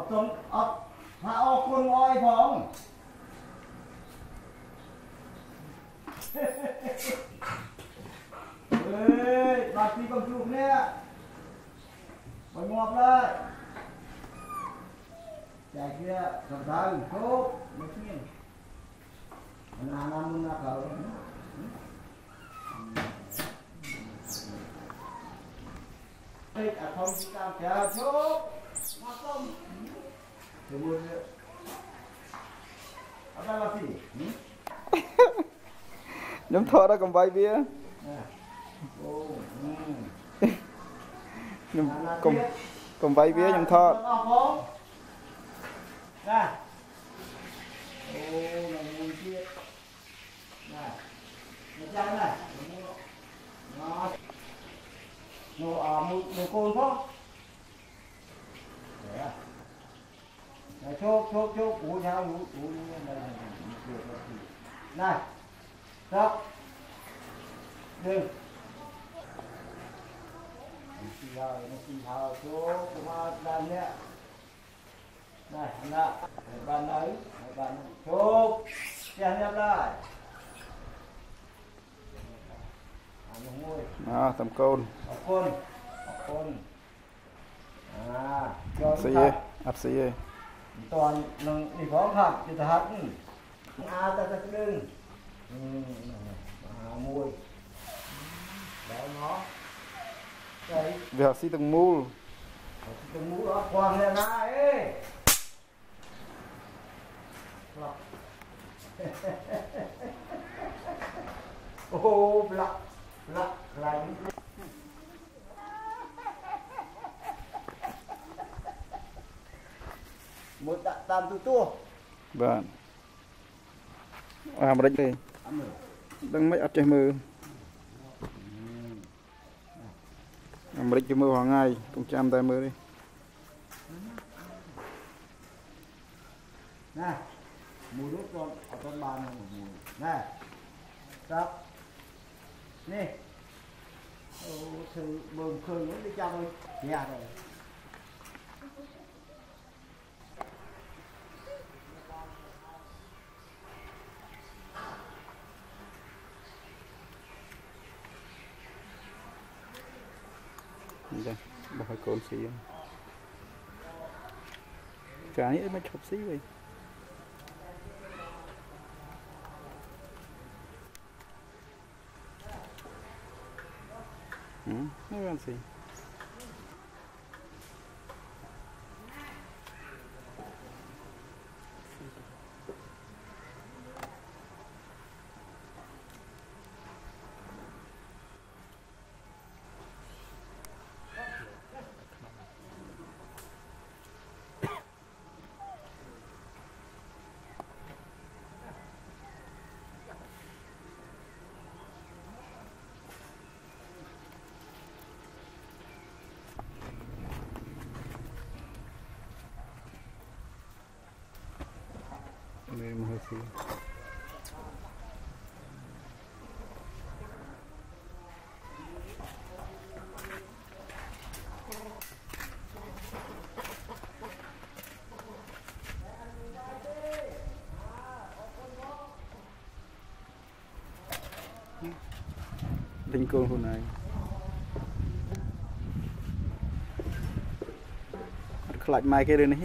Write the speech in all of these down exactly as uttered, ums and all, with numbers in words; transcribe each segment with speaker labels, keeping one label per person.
Speaker 1: ต้นเอาถ้าออกคนอ้อยพองเฮ้ยบาดปีกจุกเนี่ยไปงอบเลยใจเกี้ยสำคัญโชคไม่เที่ยงมันอานามุนนาเขาเฮ้ยอาทองที่ตามแถวโชคมาต้มเดี๋ยวมือเนี่ยเอาได้ละพี่
Speaker 2: nhóm thọ đã cầm vai bia nhóm cầm cầm vai bia nhóm thọ
Speaker 1: nè ô này mùi kia nè một chai này nó nó à mùi mùi cồn không đấy à này chốt chốt chốt ủ nhau ủ ủ này này đó đừng xì hào nó xì hào chốt cũng làm nhé này anh đã bàn ấy bàn chốt chèn nhập lại
Speaker 2: à tầm côn
Speaker 1: côn côn à
Speaker 2: xì ê áp xì ê
Speaker 1: toàn nâng đi phóng thật thì thật à ta ta đừng à mùi đấy nó đấy
Speaker 2: việc xì từng mù
Speaker 1: từng mũ đó quàng lên lại ấy ô lắc lắc lạnh một tạ tam tu tu
Speaker 2: bạn à mà đánh đi đang mấy ắt trên mưa mà đánh trên mưa hoàng ngày cũng chăm tay mưa đi
Speaker 1: nè mùi đốt con ở con bàn này mùi nè đắp nè ô thử bơm khơi nó đi trong đi nhà rồi
Speaker 2: đây bỏ hai con xí cái ấy mới chụp xí vậy ừ, nó làm gì đây mà hơi xí đánh côn hôm nay lại mai cái đây này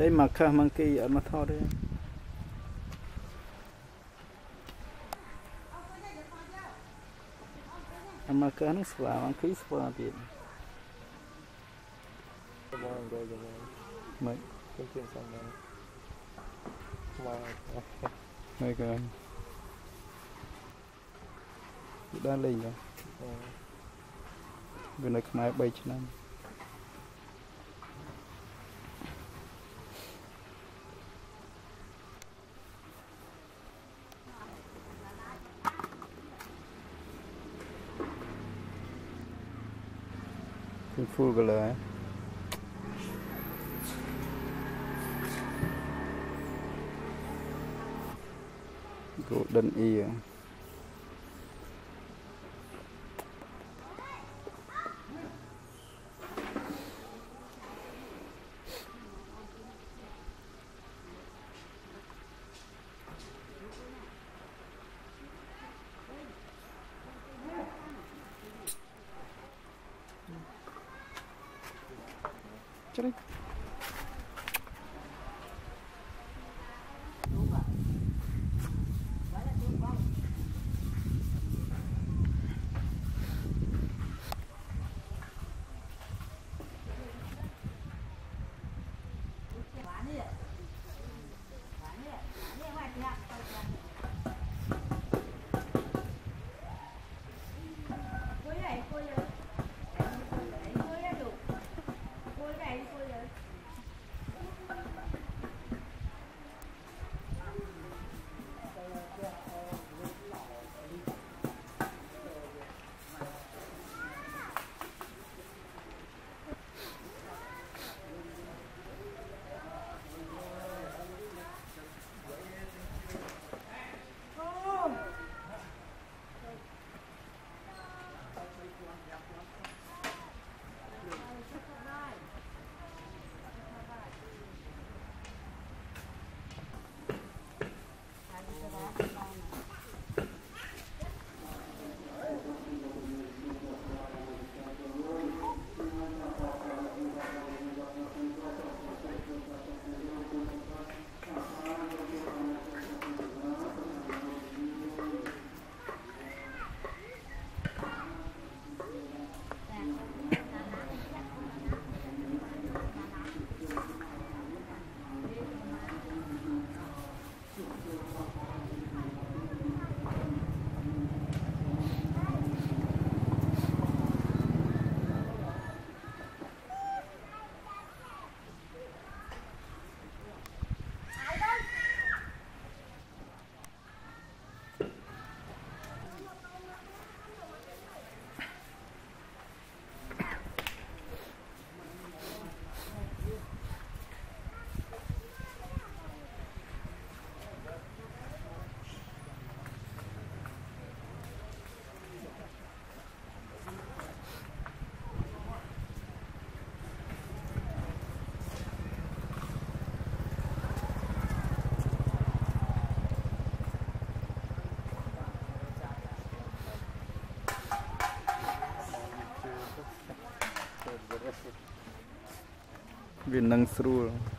Speaker 2: ấy mà khá mang kỳ ở mà thọ đấy mà khá nó sửa mang kỳ sửa tiền mấy mấy cái đã lên rồi bên này không ai bay chứ năm full color golden ear Check. Viên năng sưu